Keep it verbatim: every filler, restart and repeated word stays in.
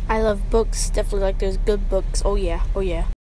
I love books. Definitely like those good books. Oh yeah. Oh yeah.